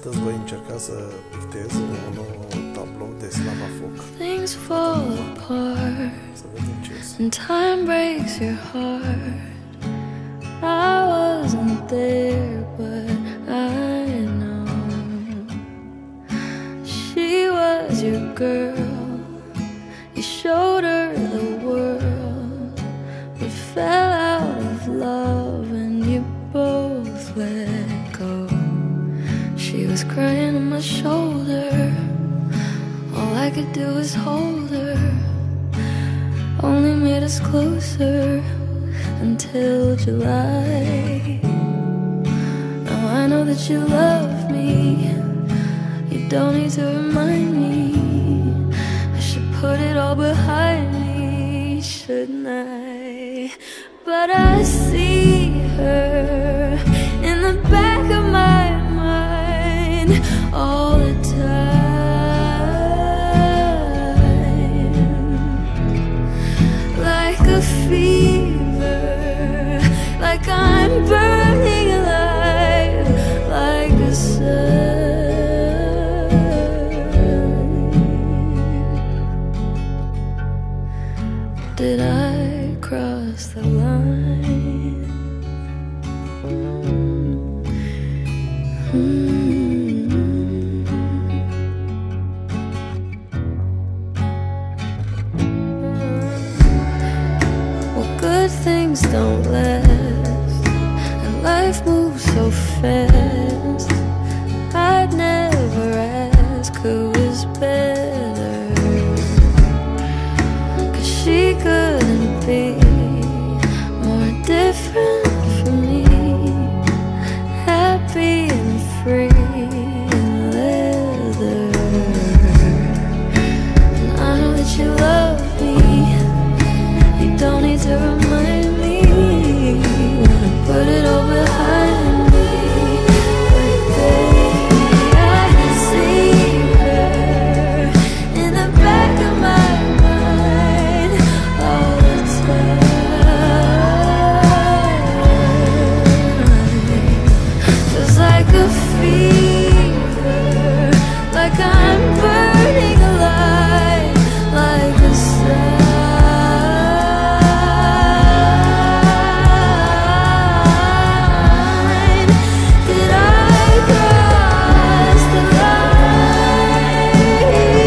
astăzi voi încerca să pictez un nou tablou de Slava Foc. Things fall apart Să vedem ce iese. and time breaks your heart. I wasn't there, but I know she was your girl. You showed her the world, but fell out of love and you both let go. She was crying on my shoulder, all I could do was hold her. Only made us closer until July. Now I know that you love me, you don't need to remind me. I should put it all behind me, shouldn't I? But I see her in the back of my mind all the time, like a fever, like I'm burning alive, like a sun. Did I cross the line? Well, good things don't last, and life moves so fast. I'd never ask who is better, 'cause she couldn't be more different from me. Happy and free and leather. And I know that you love me, you don't need to remind me. Wanna put it all behind me, but baby, I can see her in the back of my mind all the time. Feels like a fever, like I'm burning alive, like a sign. Did I cross the line?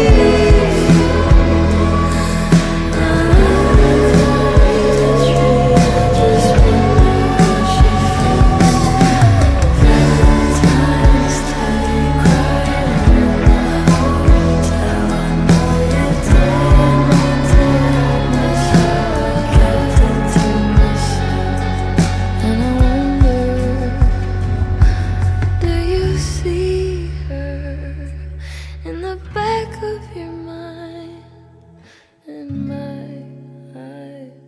Just wonder how she feels. Valentine's Day, crying in the hotel. I know you didn't mean to hurt me, so I kept it to myself. And I wonder, do you see her in the back of your mind, in my eyes?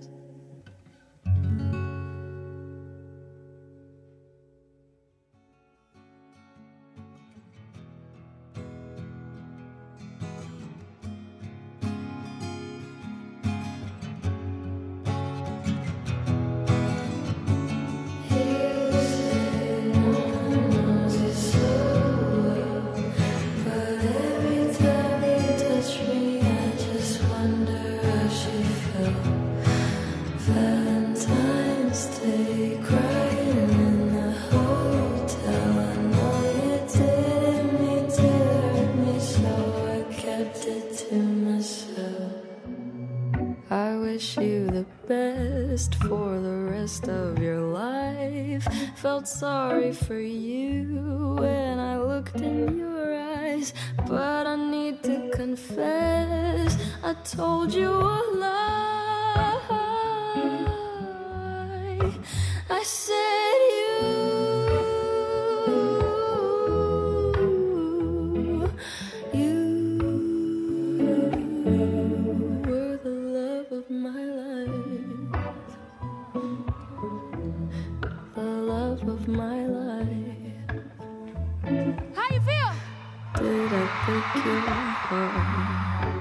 But every time you touch me, I just wonder how she felt. Valentine's Day, crying in the hotel. I know you didn't mean to hurt me, so I kept it to myself. I wish you the best for the rest of your life. Felt sorry for you when I looked in your eyes, but I need to confess, I told you a lie. I said you were the love of my life, the love of my life. How you feel? Did I break your heart?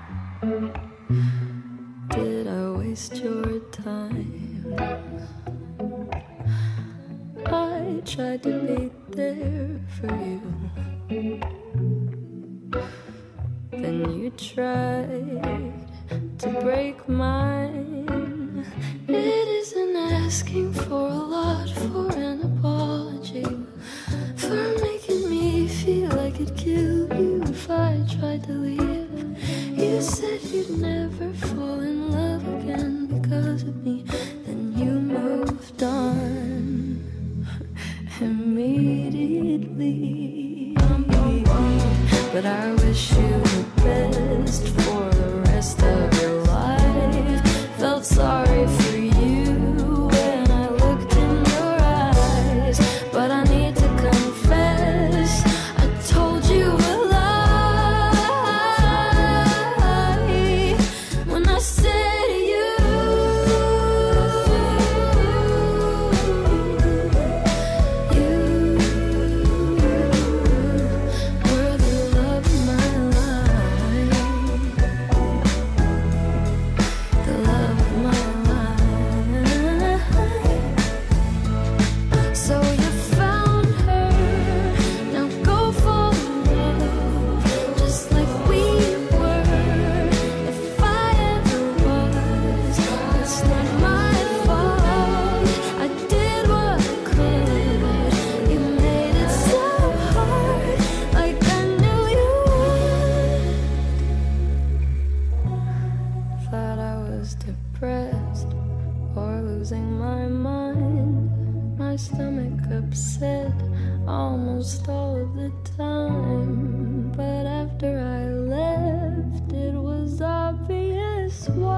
Did I waste your time? I tried to be there for you, Then you tried to break mine. It isn't asking for a lot for an apology, for making me feel I could kill you if I tried to leave. You said you'd never fall in love again because of me. Then you moved on immediately. But I wish you the best for the rest of your life. Felt sorry for you when I looked in your eyes. But I need to confess, I told you a lie when I said you were the love of my life, the love of my life. So you found her, now go fall in love, just like we were. If I ever was, it's not my fault. I did what I could. You made it so hard, like I knew you would. Thought I was depressed or losing my mind. My stomach upset almost all of the time. But after I left, it was obvious why.